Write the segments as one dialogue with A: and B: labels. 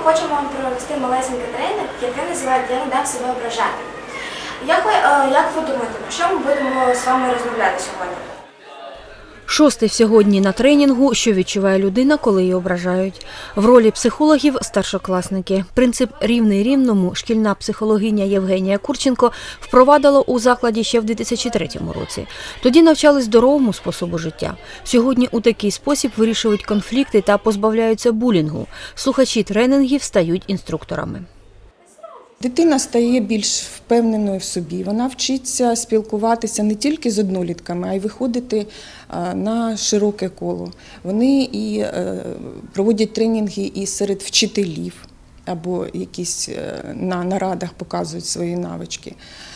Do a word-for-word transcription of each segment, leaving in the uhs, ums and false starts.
A: хочу вам провести малесенький тренінг, який називається «Я не дам себе ображати». Як ви, як ви думаєте, про що ми будемо з вами розмовляти сьогодні?
B: Шостий сьогодні на тренінгу «Що відчуває людина, коли її ображають?». В ролі психологів – старшокласники. Принцип «рівний рівному» шкільна психологиня Євгенія Курченко впровадила у закладі ще в дві тисячі третьому році. Тоді навчали здоровому способу життя. Сьогодні у такий спосіб вирішують конфлікти та позбавляються булінгу. Слухачі тренінгів стають інструкторами.
C: Дитина стає більш впевненою в собі, вона вчиться спілкуватися не тільки з однолітками, а й виходити на широке коло. Вони і проводять тренінги і серед вчителів, або якісь на нарадах показують свої навички.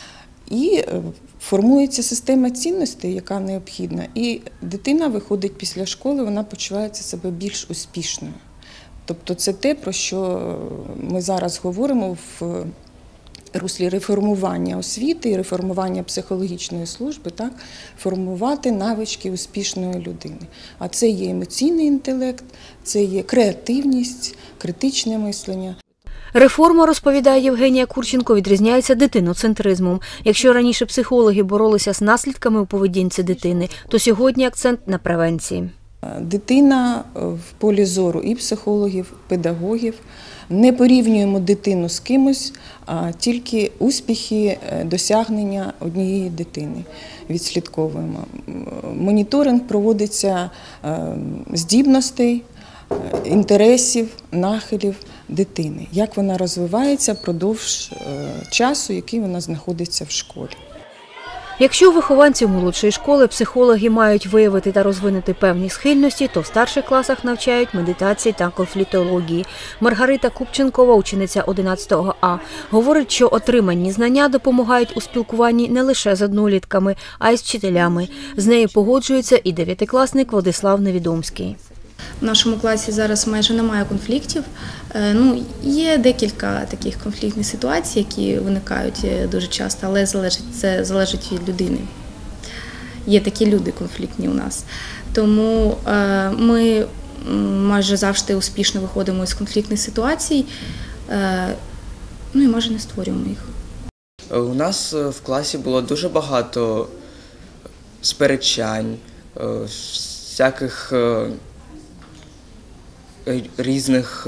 C: І формується система цінностей, яка необхідна. І дитина виходить після школи, вона почувається себе більш успішною. Тобто це те, про що ми зараз говоримо в руслі реформування освіти і реформування психологічної служби, так, формувати навички успішної людини. А це є емоційний інтелект, це є креативність, критичне мислення.
B: Реформа, розповідає Євгенія Курченко, відрізняється дитиноцентризмом. Якщо раніше психологи боролися з наслідками у поведінці дитини, то сьогодні акцент на превенції.
C: Дитина в полі зору і психологів, педагогів. Не порівнюємо дитину з кимось, а тільки успіхи, досягнення однієї дитини відслідковуємо. Моніторинг проводиться здібностей, інтересів, нахилів дитини. Як вона розвивається впродовж часу, який вона знаходиться в школі.
B: Якщо у вихованців молодшої школи психологи мають виявити та розвинути певні схильності, то в старших класах навчають медитації та конфліктології. Маргарита Купченкова, учениця одинадцятого А, говорить, що отримані знання допомагають у спілкуванні не лише з однолітками, а й з вчителями. З нею погоджується і дев'ятикласник Владислав Невідомський.
D: В нашому класі зараз майже немає конфліктів. Ну, є декілька таких конфліктних ситуацій, які виникають дуже часто, але залежить, це залежить від людини. Є такі люди конфліктні у нас. Тому ми майже завжди успішно виходимо з конфліктних ситуацій, ну і майже не створюємо їх.
E: У нас в класі було дуже багато сперечань, всяких різних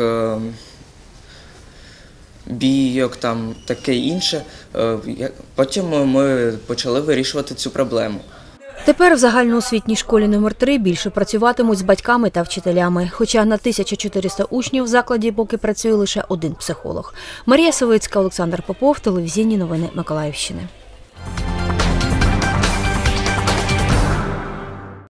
E: бійок, там таке інше. Потім ми почали вирішувати цю проблему.
B: Тепер в загальноосвітній школі номер три більше працюватимуть з батьками та вчителями. Хоча на тисячу чотириста учнів в закладі поки працює лише один психолог. Марія Савицька, Олександр Попов, телевізійні новини Миколаївщини.